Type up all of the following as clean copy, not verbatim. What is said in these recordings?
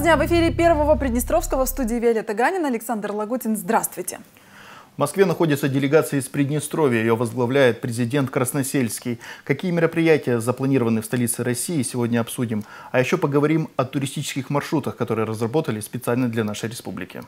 дня в эфире Первого Приднестровского, в студии Виолетта Ганина, Александр Лагутин. Здравствуйте. В Москве находится делегация из Приднестровья. Ее возглавляет президент Красносельский. Какие мероприятия запланированы в столице России, сегодня обсудим. А еще поговорим о туристических маршрутах, которые разработали специально для нашей республики.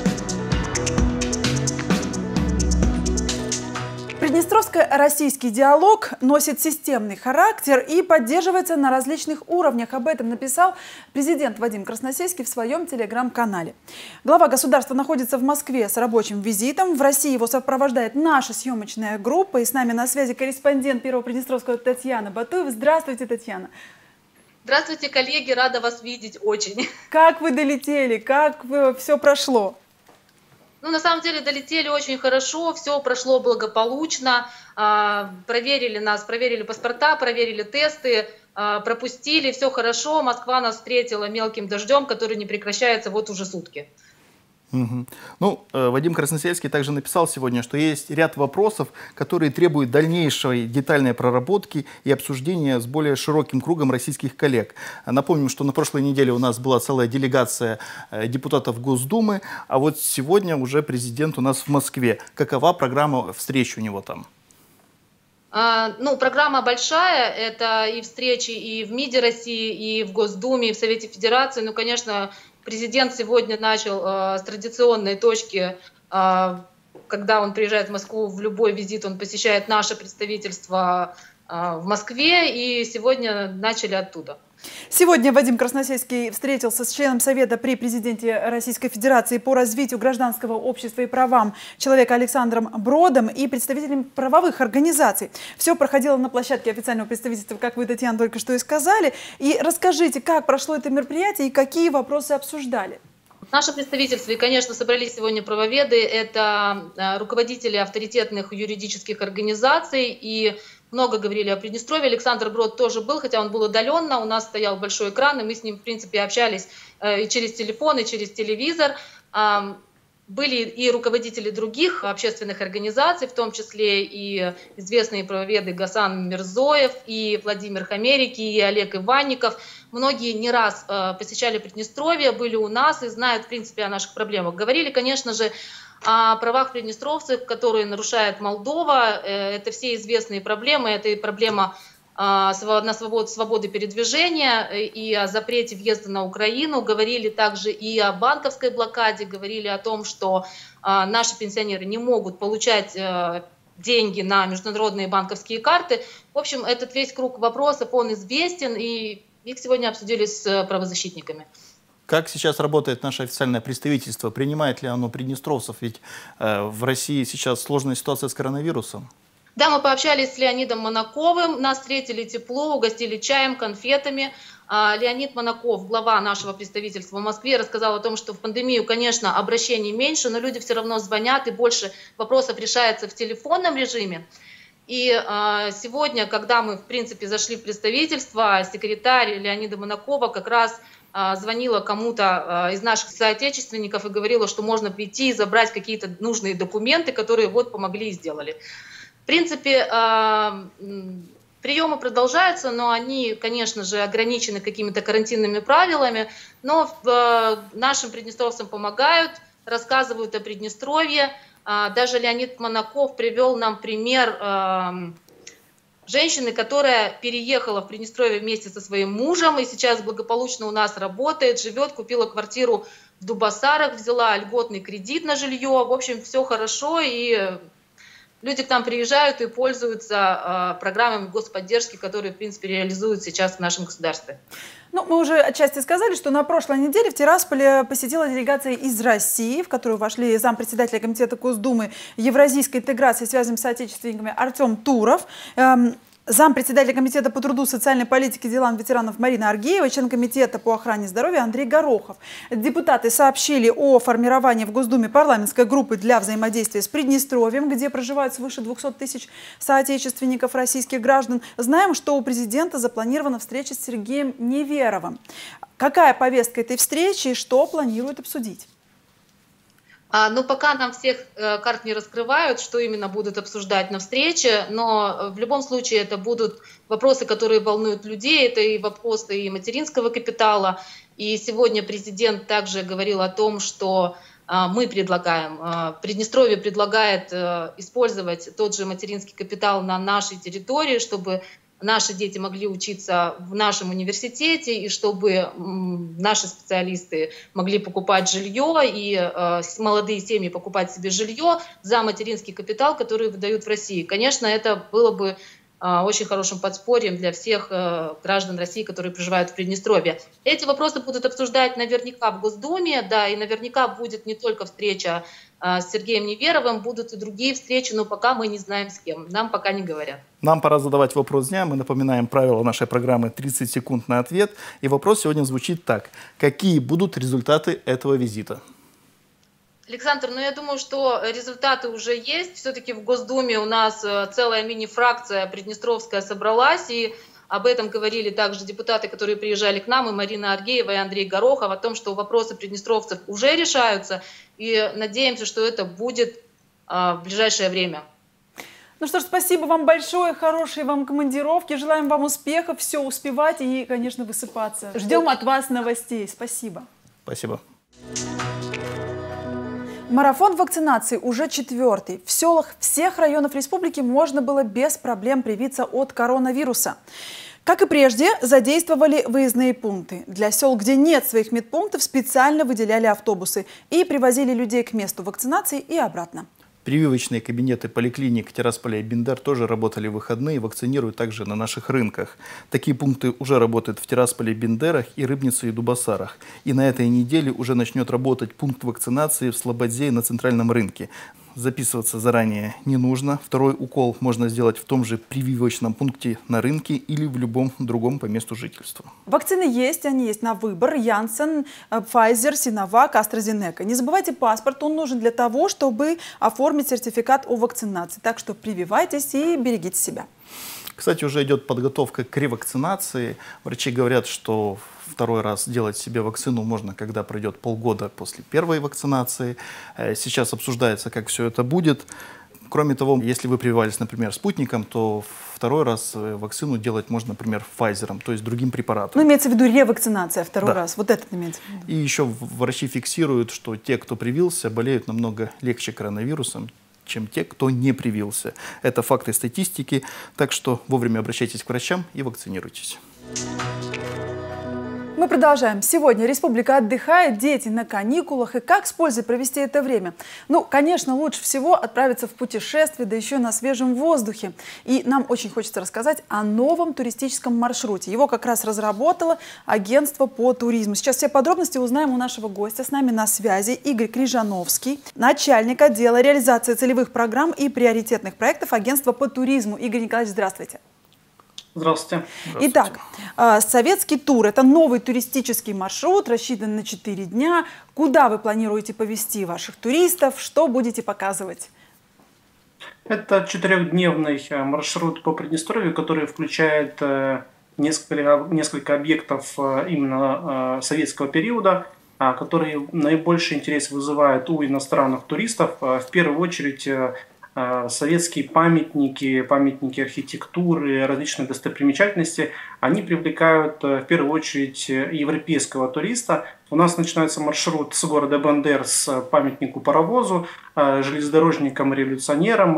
Приднестровско-российский диалог носит системный характер и поддерживается на различных уровнях. Об этом написал президент Вадим Красносельский в своем телеграм-канале. Глава государства находится в Москве с рабочим визитом. В России его сопровождает наша съемочная группа. И с нами на связи корреспондент Первого Приднестровского Татьяна Батуева. Здравствуйте, Татьяна. Здравствуйте, коллеги, рада вас видеть очень. Как вы долетели? Как все прошло? Ну, на самом деле долетели очень хорошо, все прошло благополучно, проверили нас, проверили паспорта, проверили тесты, пропустили, все хорошо. Москва нас встретила мелким дождем, который не прекращается вот уже сутки. Ну, Вадим Красносельский также написал сегодня, что есть ряд вопросов, которые требуют дальнейшей детальной проработки и обсуждения с более широким кругом российских коллег. Напомним, что на прошлой неделе у нас была целая делегация депутатов Госдумы, а вот сегодня уже президент у нас в Москве. Какова программа встреч у него там? Ну, программа большая, это и встречи и в МИДе России, и в Госдуме, и в Совете Федерации. Ну, конечно, президент сегодня начал с традиционной точки, когда он приезжает в Москву, в любой визит он посещает наше представительство в Москве, и сегодня начали оттуда. Сегодня Вадим Красносельский встретился с членом Совета при президенте Российской Федерации по развитию гражданского общества и правам человека Александром Бродом и представителем правовых организаций. Все проходило на площадке официального представительства, как вы, Татьяна, только что и сказали. И расскажите, как прошло это мероприятие и какие вопросы обсуждали? Наше представительство, и, конечно, собрались сегодня правоведы, это руководители авторитетных юридических организаций, и много говорили о Приднестровье. Александр Брод тоже был, хотя он был удаленно, у нас стоял большой экран, и мы с ним, в принципе, общались и через телефон, и через телевизор. Были и руководители других общественных организаций, в том числе и известные правоведы Гасан Мирзоев, и Владимир Хамерики, и Олег Иванников. Многие не раз посещали Приднестровье, были у нас и знают, в принципе, о наших проблемах. Говорили, конечно же, о правах приднестровцев, которые нарушает Молдова. Это все известные проблемы. Это и проблема на свободы передвижения, и о запрете въезда на Украину. Говорили также и о банковской блокаде, говорили о том, что наши пенсионеры не могут получать деньги на международные банковские карты. В общем, этот весь круг вопросов, он известен, и их сегодня обсудили с правозащитниками. Как сейчас работает наше официальное представительство? Принимает ли оно приднестровцев? Ведь в России сейчас сложная ситуация с коронавирусом. Да, мы пообщались с Леонидом Манаковым, нас встретили тепло, угостили чаем, конфетами. Леонид Манаков, глава нашего представительства в Москве, рассказал о том, что в пандемию, конечно, обращений меньше, но люди все равно звонят, и больше вопросов решается в телефонном режиме. И сегодня, когда мы, в принципе, зашли в представительство, секретарь Леонида Манакова как раз звонила кому-то из наших соотечественников и говорила, что можно прийти и забрать какие-то нужные документы, которые вот помогли и сделали. В принципе, приемы продолжаются, но они, конечно же, ограничены какими-то карантинными правилами, но нашим приднестровцам помогают, рассказывают о Приднестровье. Даже Леонид Манаков привел нам пример женщины, которая переехала в Приднестровье вместе со своим мужем и сейчас благополучно у нас работает, живет, купила квартиру в Дубасарах, взяла льготный кредит на жилье. В общем, все хорошо, и люди к нам приезжают и пользуются программами господдержки, которые, в принципе, реализуют сейчас в нашем государстве. Ну, мы уже отчасти сказали, что на прошлой неделе в Тирасполе посетила делегация из России, в которую вошли зампредседателя комитета Госдумы евразийской интеграции, связанным с соотечественниками, Артем Туров, зампредседателя комитета по труду, социальной политике и делам ветеранов Марина Аргеева, член комитета по охране здоровья Андрей Горохов. Депутаты сообщили о формировании в Госдуме парламентской группы для взаимодействия с Приднестровьем, где проживают свыше 200 тысяч соотечественников российских граждан. Знаем, что у президента запланирована встреча с Сергеем Неверовым. Какая повестка этой встречи и что планируют обсудить? Но пока нам всех карт не раскрывают, что именно будут обсуждать на встрече, но в любом случае это будут вопросы, которые волнуют людей, это и вопросы и материнского капитала, И сегодня президент также говорил о том, что мы предлагаем, Приднестровье предлагает использовать тот же материнский капитал на нашей территории, чтобы наши дети могли учиться в нашем университете, и чтобы наши специалисты могли покупать жилье, и молодые семьи покупать себе жилье за материнский капитал, который выдают в России. Конечно, это было бы очень хорошим подспорьем для всех граждан России, которые проживают в Приднестровье. Эти вопросы будут обсуждать наверняка в Госдуме, да, и наверняка будет не только встреча с Сергеем Неверовым, будут и другие встречи, но пока мы не знаем с кем, нам пока не говорят. Нам пора задавать вопрос дня. Мы напоминаем правила нашей программы 30 секунд на ответ. И вопрос сегодня звучит так. Какие будут результаты этого визита? Александр, я думаю, что результаты уже есть. Все-таки в Госдуме у нас целая мини-фракция приднестровская собралась, и об этом говорили также депутаты, которые приезжали к нам, и Марина Аргеева, и Андрей Горохов, о том, что вопросы приднестровцев уже решаются, и надеемся, что это будет в ближайшее время. Ну что ж, спасибо вам большое, хорошей вам командировки, желаем вам успехов, все успевать и, конечно, высыпаться. Ждем от вас новостей. Спасибо. Спасибо. Марафон вакцинации уже 4-й. В селах всех районов республики можно было без проблем привиться от коронавируса. Как и прежде, задействовали выездные пункты. Для сел, где нет своих медпунктов, специально выделяли автобусы и привозили людей к месту вакцинации и обратно. Прививочные кабинеты поликлиник Тирасполя и Бендер тоже работали в выходные, вакцинируют также на наших рынках. Такие пункты уже работают в Тирасполе, Бендерах и Рыбнице и Дубасарах. И на этой неделе уже начнет работать пункт вакцинации в Слободзе на центральном рынке. Записываться заранее не нужно. Второй укол можно сделать в том же прививочном пункте на рынке или в любом другом по месту жительства. Вакцины есть, они есть на выбор. Janssen, Pfizer, Sinovac, AstraZeneca. Не забывайте паспорт, он нужен для того, чтобы оформить сертификат о вакцинации. Так что прививайтесь и берегите себя. Кстати, уже идет подготовка к ревакцинации. Врачи говорят, что второй раз делать себе вакцину можно, когда пройдет полгода после первой вакцинации. Сейчас обсуждается, как все это будет. Кроме того, если вы прививались, например, спутником, то второй раз вакцину делать можно, например, Pfizer, то есть другим препаратом. Ну, имеется в виду ревакцинация второй раз. Вот этот имеется в виду. И еще врачи фиксируют, что те, кто привился, болеют намного легче коронавирусом, чем те, кто не привился. Это факты статистики, так что вовремя обращайтесь к врачам и вакцинируйтесь. Мы продолжаем. Сегодня республика отдыхает, дети на каникулах. И как с пользой провести это время? Ну, конечно, лучше всего отправиться в путешествие, да еще на свежем воздухе. И нам очень хочется рассказать о новом туристическом маршруте. Его как раз разработало агентство по туризму. Сейчас все подробности узнаем у нашего гостя. С нами на связи Игорь Крижановский, начальник отдела реализации целевых программ и приоритетных проектов агентства по туризму. Игорь Николаевич, здравствуйте. Здравствуйте. Итак, советский тур – это новый туристический маршрут, рассчитан на 4 дня. Куда вы планируете повезти ваших туристов? Что будете показывать? Это 4-дневный маршрут по Приднестровью, который включает несколько объектов именно советского периода, которые наибольший интерес вызывают у иностранных туристов. В первую очередь советские памятники архитектуры, различные достопримечательности, они привлекают в первую очередь европейского туриста. У нас начинается маршрут с города Бендер, с памятнику паровозу, железнодорожникам-революционерам,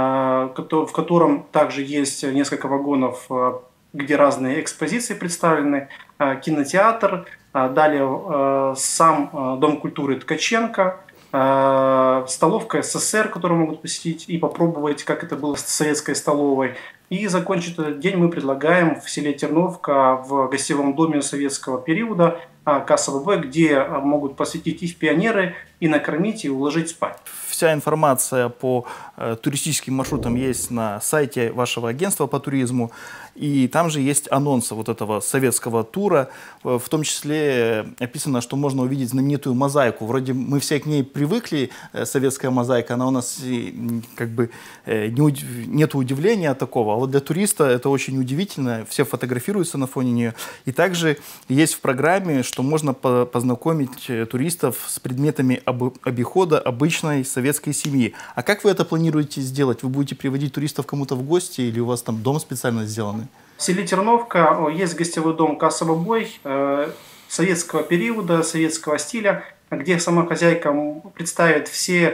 в котором также есть несколько вагонов, где разные экспозиции представлены, кинотеатр, далее сам Дом культуры Ткаченко, столовка СССР, которую могут посетить и попробовать, как это было с советской столовой. И закончить этот день мы предлагаем в селе Терновка в гостевом доме советского периода КСВБ, где могут посетить и пионеры, и накормить, и уложить спать. Вся информация по туристическим маршрутам есть на сайте вашего агентства по туризму. И там же есть анонсы вот этого советского тура. В том числе описано, что можно увидеть знаменитую мозаику. Вроде мы все к ней привыкли, советская мозаика, она у нас как бы нет удивления такого. А вот для туриста это очень удивительно. Все фотографируются на фоне нее. И также есть в программе, что можно познакомить туристов с предметами обихода обычной советской семьи. А как вы это планируете сделать? Вы будете приводить туристов кому-то в гости или у вас там дом специально сделанный? В селе Терновка есть гостевой дом «Касса Бабой». советского периода, советского стиля, где сама хозяйка представит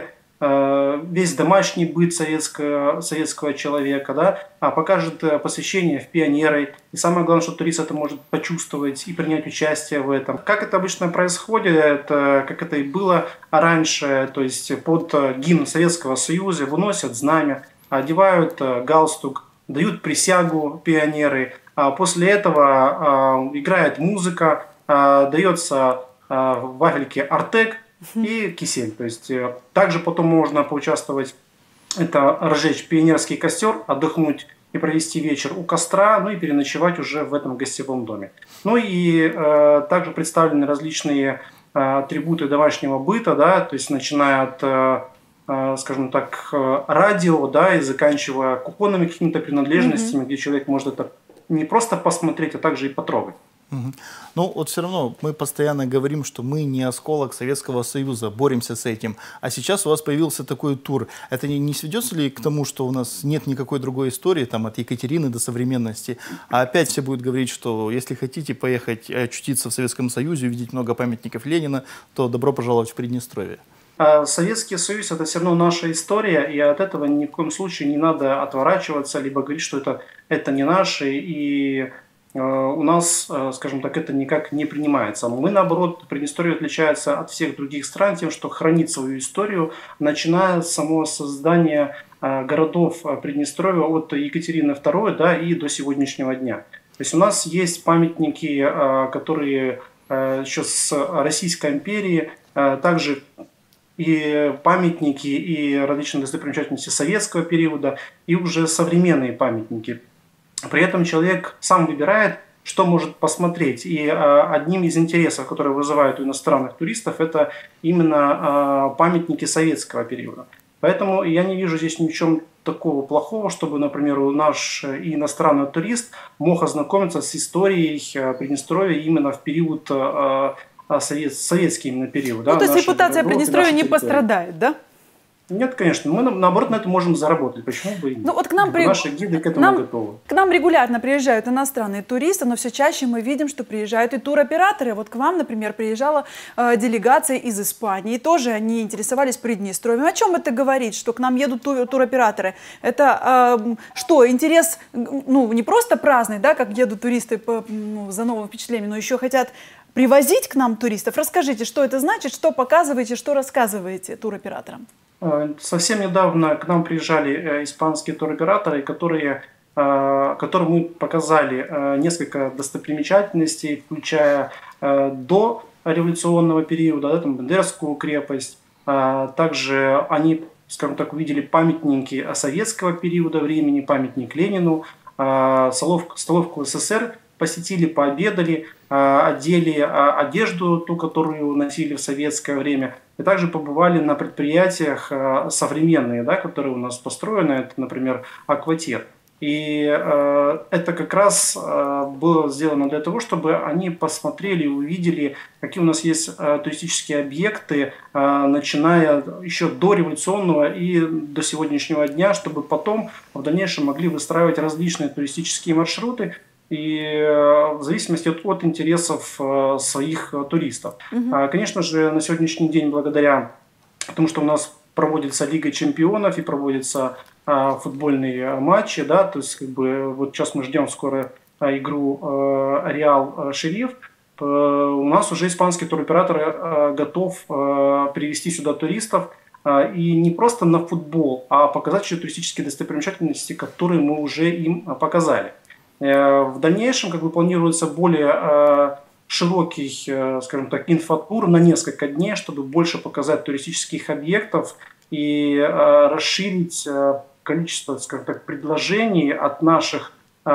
весь домашний быт советского человека, да, покажет посвящение в пионеры. И самое главное, что турист это может почувствовать и принять участие в этом. Как это обычно происходит, как это и было раньше, то есть под гимн Советского Союза выносят знамя, одевают галстук, дают присягу пионеры. После этого играет музыка, дается в вафельке артек и кисель. То есть также потом можно поучаствовать, это разжечь пионерский костер, отдохнуть и провести вечер у костра, ну и переночевать уже в этом гостевом доме. Ну и также представлены различные атрибуты домашнего быта, да, то есть начиная от, скажем так, радио, да, и заканчивая кухонными какими-то принадлежностями, где человек может это не просто посмотреть, а также и потрогать. Ну, вот все равно мы постоянно говорим, что мы не осколок Советского Союза, боремся с этим. А сейчас у вас появился такой тур. Это не сведется ли к тому, что у нас нет никакой другой истории, там, от Екатерины до современности? А опять все будут говорить, что если хотите поехать очутиться в Советском Союзе, увидеть много памятников Ленина, то добро пожаловать в Приднестровье. Советский Союз – это все равно наша история, и от этого ни в коем случае не надо отворачиваться, либо говорить, что это не наше, и у нас, скажем так, это никак не принимается. Мы, наоборот, Приднестровье отличается от всех других стран тем, что хранит свою историю, начиная с самого создания городов Приднестровья от Екатерины II, да, и до сегодняшнего дня. То есть у нас есть памятники, которые еще с Российской империи, также и памятники, и различные достопримечательности советского периода, и уже современные памятники. При этом человек сам выбирает, что может посмотреть. И одним из интересов, которые вызывают у иностранных туристов, это именно памятники советского периода. Поэтому я не вижу здесь ничего такого плохого, чтобы, например, наш иностранный турист мог ознакомиться с историей Приднестровья именно в период, советский именно период. Ну, то есть репутация Приднестровья не пострадает, да? Нет, конечно. Мы, наоборот, на это можем заработать. Почему бы и нет? Ну, вот Наши гиды к этому готовы. К нам регулярно приезжают иностранные туристы, но все чаще мы видим, что приезжают и туроператоры. Вот к вам, например, приезжала делегация из Испании. Тоже они интересовались Приднестровьем. О чем это говорит, что к нам едут туроператоры? Это что, интерес, ну, не просто праздный, да, как едут туристы за новым впечатлением, но еще хотят привозить к нам туристов. Расскажите, что это значит, что показываете, что рассказываете туроператорам? Совсем недавно к нам приезжали испанские туроператоры, которым мы показали несколько достопримечательностей, включая до революционного периода, да, там Бендерскую крепость. Также они, скажем так, увидели памятники советского периода времени, памятник Ленину, столовку СССР посетили, пообедали, одели одежду, ту, которую носили в советское время, и также побывали на предприятиях современные, да, которые у нас построены, это, например, Акватир. И это как раз было сделано для того, чтобы они посмотрели и увидели, какие у нас есть туристические объекты, начиная еще до революционного и до сегодняшнего дня, чтобы потом в дальнейшем могли выстраивать различные туристические маршруты, и в зависимости от интересов своих туристов. Конечно же, на сегодняшний день, благодаря тому, что у нас проводится Лига чемпионов и проводятся футбольные матчи, да, то есть как бы вот сейчас мы ждем скоро игру Реал-Шериф, у нас уже испанский туроператор готов привезти сюда туристов, и не просто на футбол, а показать еще туристические достопримечательности, которые мы уже им показали. В дальнейшем как бы планируется более широкий, скажем так, инфотур на несколько дней, чтобы больше показать туристических объектов и расширить количество, скажем так, предложений от наших,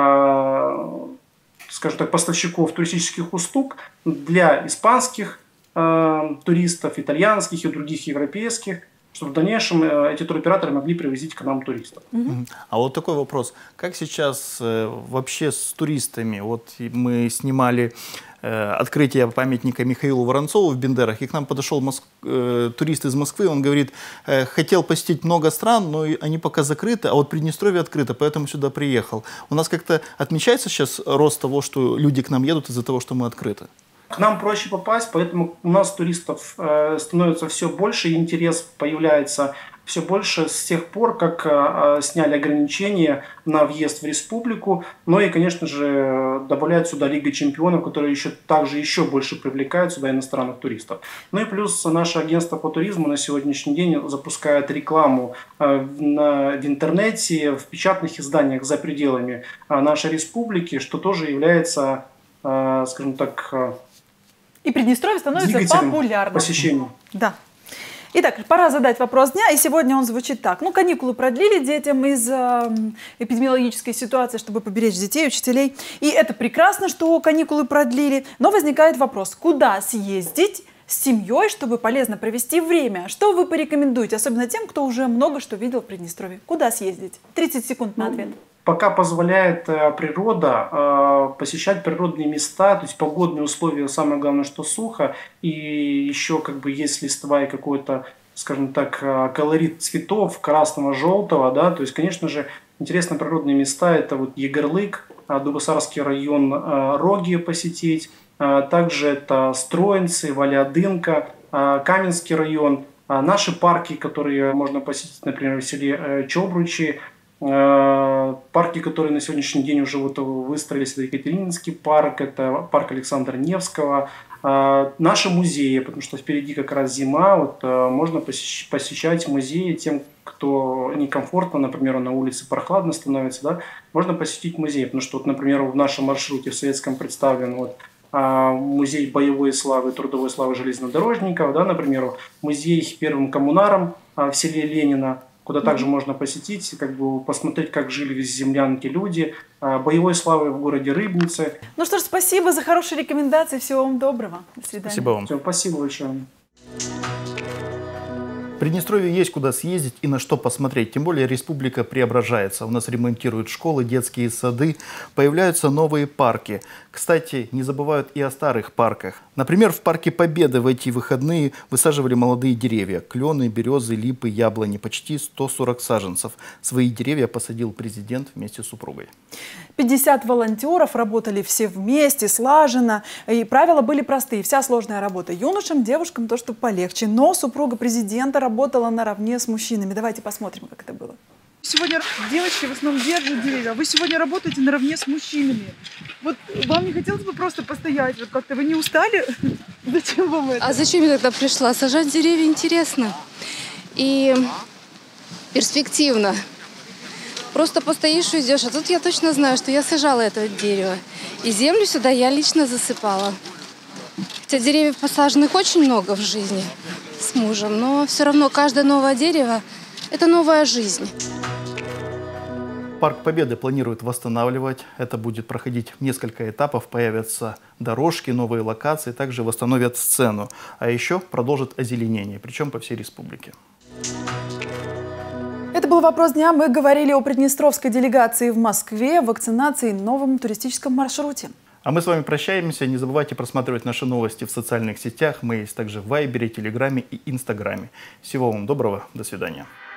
скажем так, поставщиков туристических услуг для испанских туристов, итальянских и других европейских, чтобы в дальнейшем эти туроператоры могли привозить к нам туристов. А вот такой вопрос. Как сейчас вообще с туристами? Вот мы снимали открытие памятника Михаилу Воронцову в Бендерах, и к нам подошел турист из Москвы, он говорит, хотел посетить много стран, но они пока закрыты, а вот Приднестровье открыто, поэтому сюда приехал. У нас как-то отмечается сейчас рост того, что люди к нам едут из-за того, что мы открыты? К нам проще попасть, поэтому у нас туристов становится все больше, и интерес появляется все больше с тех пор, как сняли ограничения на въезд в республику. Ну и, конечно же, добавляют сюда Лига чемпионов, которые также еще больше привлекают сюда иностранных туристов. Ну и плюс наше агентство по туризму на сегодняшний день запускает рекламу в интернете, в печатных изданиях за пределами нашей республики, что тоже является, скажем так, и Приднестровье становится популярным. Посещение. Да. Итак, пора задать вопрос дня, и сегодня он звучит так. Ну, каникулы продлили детям из-за эпидемиологической ситуации, чтобы поберечь детей, учителей. И это прекрасно, что каникулы продлили. Но возникает вопрос, куда съездить с семьей, чтобы полезно провести время? Что вы порекомендуете, особенно тем, кто уже много что видел в Приднестровье? Куда съездить? 30 секунд на ответ. Пока позволяет природа посещать природные места, то есть погодные условия, самое главное, что сухо, и еще как бы есть листва и какой-то, скажем так, колорит цветов красного, желтого, да, то есть, конечно же, интересные природные места, это вот Егорлык, Дубосарский район, Роги посетить, также это Строинцы, Валиадынка, Каменский район, наши парки, которые можно посетить, например, в селе Чобручи, парки, которые на сегодняшний день уже вот выстроились, это Екатерининский парк, это парк Александра Невского, наши музеи, потому что впереди как раз зима, вот можно посещать музеи тем, кто некомфортно, например, на улице прохладно становится, да, можно посетить музей, потому что, вот, например, в нашем маршруте в Советском представлен вот музей боевой славы, трудовой славы железнодорожников, да, например, музей первым коммунаром в селе Ленина, куда также можно посетить, как бы посмотреть, как жили в землянке люди, боевой славы в городе Рыбнице. Ну что ж, спасибо за хорошие рекомендации, всего вам доброго. До свидания. Спасибо вам. Все, спасибо большое. В Приднестровье есть куда съездить и на что посмотреть. Тем более республика преображается. У нас ремонтируют школы, детские сады, появляются новые парки. Кстати, не забывают и о старых парках. Например, в парке Победы в эти выходные высаживали молодые деревья. Клены, березы, липы, яблони. Почти 140 саженцев. Свои деревья посадил президент вместе с супругой. 50 волонтеров работали все вместе, слаженно. И правила были простые. Вся сложная работа юношам, девушкам то, что полегче. Но супруга президента работала наравне с мужчинами. Давайте посмотрим, как это было. Сегодня девочки в основном держат деревья, а вы сегодня работаете наравне с мужчинами. Вот вам не хотелось бы просто постоять? Вот как-то вы не устали? Зачем вам это? А зачем я тогда пришла? Сажать деревья интересно и перспективно. Просто постоишь и идешь. А тут я точно знаю, что я сажала это дерево. И землю сюда я лично засыпала. Хотя деревьев посаженных очень много в жизни с мужем, но все равно каждое новое дерево – это новая жизнь. Парк Победы планируют восстанавливать. Это будет проходить в несколько этапов. Появятся дорожки, новые локации, также восстановят сцену. А еще продолжат озеленение, причем по всей республике. Это был «Вопрос дня». Мы говорили о приднестровской делегации в Москве, вакцинации и новом туристическом маршруте. А мы с вами прощаемся. Не забывайте просматривать наши новости в социальных сетях. Мы есть также в Вайбере, Телеграме и Инстаграме. Всего вам доброго. До свидания.